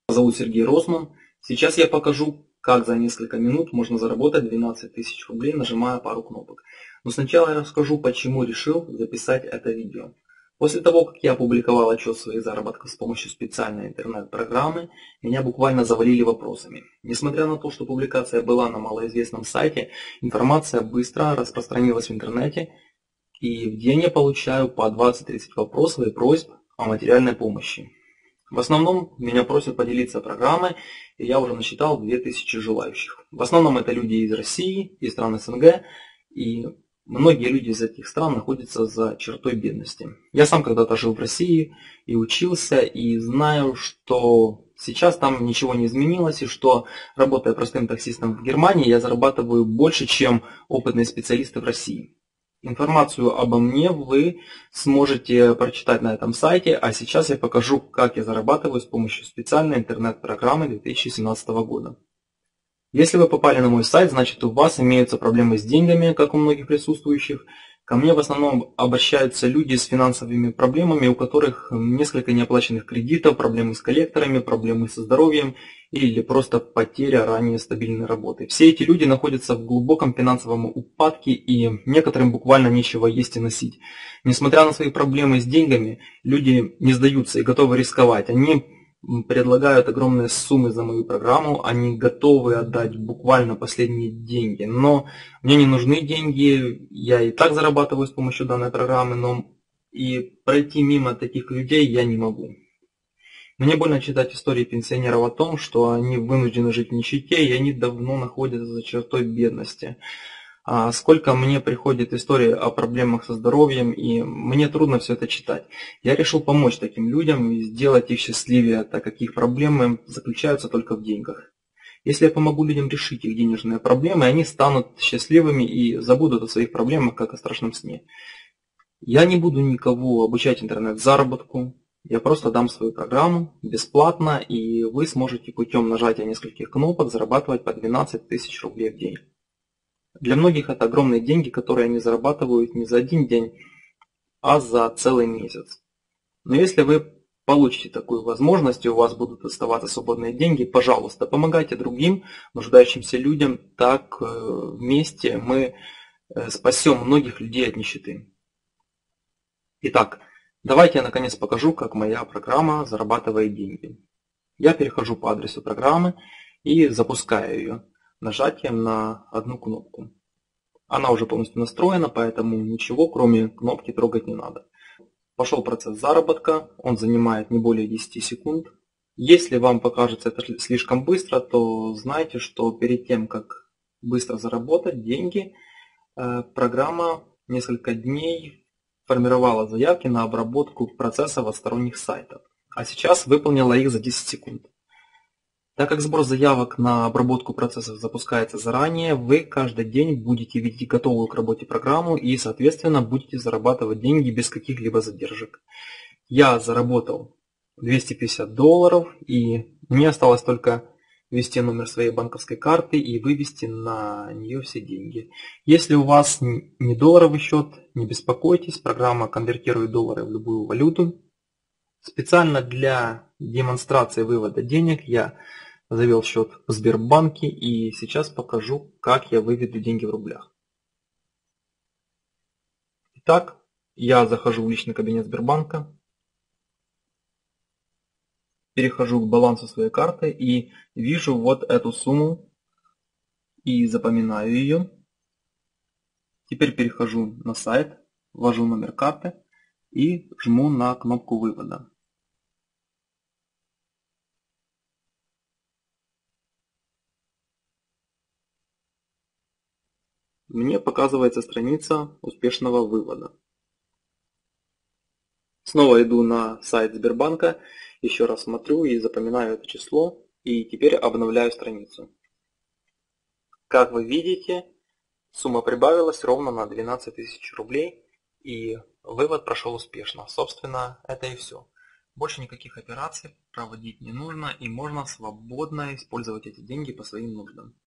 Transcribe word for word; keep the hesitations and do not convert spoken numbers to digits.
Зовут Сергей Росман. Сейчас я покажу, как за несколько минут можно заработать двенадцать тысяч рублей, нажимая пару кнопок. Но сначала я расскажу, почему решил записать это видео. После того, как я опубликовал отчет своих заработков с помощью специальной интернет-программы, меня буквально завалили вопросами. Несмотря на то, что публикация была на малоизвестном сайте, информация быстро распространилась в интернете, и в день я получаю по двадцать-тридцать вопросов и просьб о материальной помощи. В основном меня просят поделиться программой, и я уже насчитал две тысячи желающих. В основном это люди из России, из стран СНГ, и многие люди из этих стран находятся за чертой бедности. Я сам когда-то жил в России и учился, и знаю, что сейчас там ничего не изменилось, и что, работая простым таксистом в Германии, я зарабатываю больше, чем опытные специалисты в России. Информацию обо мне вы сможете прочитать на этом сайте, а сейчас я покажу, как я зарабатываю с помощью специальной интернет-программы две тысячи семнадцатого года. Если вы попали на мой сайт, значит у вас имеются проблемы с деньгами, как у многих присутствующих. Ко мне в основном обращаются люди с финансовыми проблемами, у которых несколько неоплаченных кредитов, проблемы с коллекторами, проблемы со здоровьем или просто потеря ранее стабильной работы. Все эти люди находятся в глубоком финансовом упадке, и некоторым буквально нечего есть и носить. Несмотря на свои проблемы с деньгами, люди не сдаются и готовы рисковать. Они предлагают огромные суммы за мою программу, они готовы отдать буквально последние деньги. Но мне не нужны деньги, я и так зарабатываю с помощью данной программы, но и пройти мимо таких людей я не могу. Мне больно читать истории пенсионеров о том, что они вынуждены жить в нищете, и они давно находятся за чертой бедности. А сколько мне приходит истории о проблемах со здоровьем, и мне трудно все это читать. Я решил помочь таким людям и сделать их счастливее, так как их проблемы заключаются только в деньгах. Если я помогу людям решить их денежные проблемы, они станут счастливыми и забудут о своих проблемах, как о страшном сне. Я не буду никого обучать интернет-заработку, я просто дам свою программу бесплатно, и вы сможете путем нажатия нескольких кнопок зарабатывать по двенадцать тысяч рублей в день. Для многих это огромные деньги, которые они зарабатывают не за один день, а за целый месяц. Но если вы получите такую возможность, и у вас будут оставаться свободные деньги, пожалуйста, помогайте другим нуждающимся людям, так вместе мы спасем многих людей от нищеты. Итак, давайте я наконец покажу, как моя программа зарабатывает деньги. Я перехожу по адресу программы и запускаю ее нажатием на одну кнопку. Она уже полностью настроена, поэтому ничего кроме кнопки трогать не надо. Пошел процесс заработка, он занимает не более десяти секунд. Если вам покажется это слишком быстро, то знайте, что перед тем, как быстро заработать деньги, программа несколько дней формировала заявки на обработку процессов от сторонних сайтов, а сейчас выполнила их за десять секунд. Так как сбор заявок на обработку процессов запускается заранее, вы каждый день будете видеть готовую к работе программу и, соответственно, будете зарабатывать деньги без каких-либо задержек. Я заработал двести пятьдесят долларов, и мне осталось только ввести номер своей банковской карты и вывести на нее все деньги. Если у вас не долларовый счет, не беспокойтесь, программа конвертирует доллары в любую валюту. Специально для демонстрации вывода денег я завел счет в Сбербанке, и сейчас покажу, как я выведу деньги в рублях. Итак, я захожу в личный кабинет Сбербанка, перехожу к балансу своей карты и вижу вот эту сумму и запоминаю ее. Теперь перехожу на сайт, ввожу номер карты и жму на кнопку вывода. Мне показывается страница успешного вывода. Снова иду на сайт Сбербанка, еще раз смотрю и запоминаю это число, и теперь обновляю страницу. Как вы видите, сумма прибавилась ровно на двенадцать тысяч рублей, и вывод прошел успешно. Собственно, это и все. Больше никаких операций проводить не нужно, и можно свободно использовать эти деньги по своим нуждам.